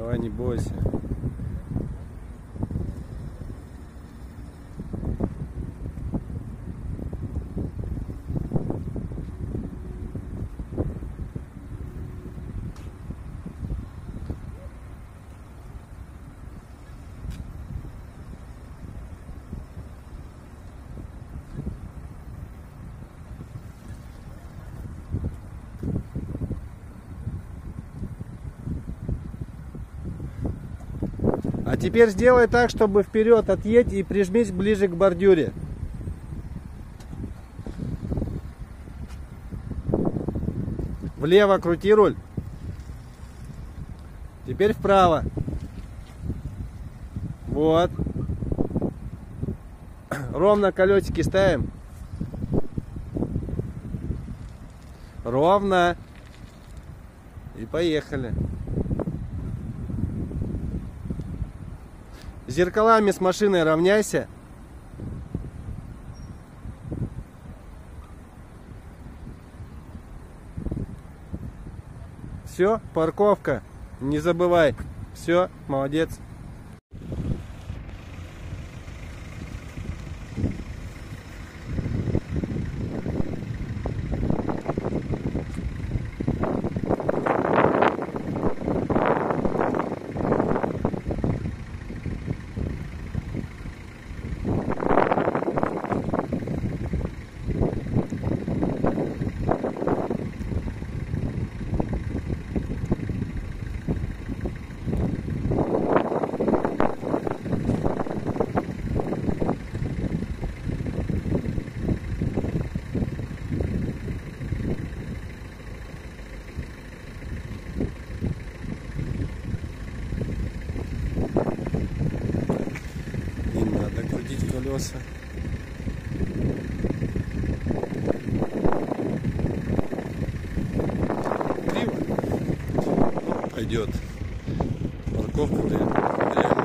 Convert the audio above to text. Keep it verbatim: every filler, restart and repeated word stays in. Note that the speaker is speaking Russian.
Давай, не бойся. А теперь сделай так, чтобы вперед отъедь и прижмись ближе к бордюре. Влево крути руль. Теперь вправо. Вот. Ровно колесики ставим. Ровно. И поехали. Зеркалами с машиной равняйся. Все, парковка. Не забывай. Все, молодец. Крутить колеса. Криво. Ну, пойдет. Парковка реально.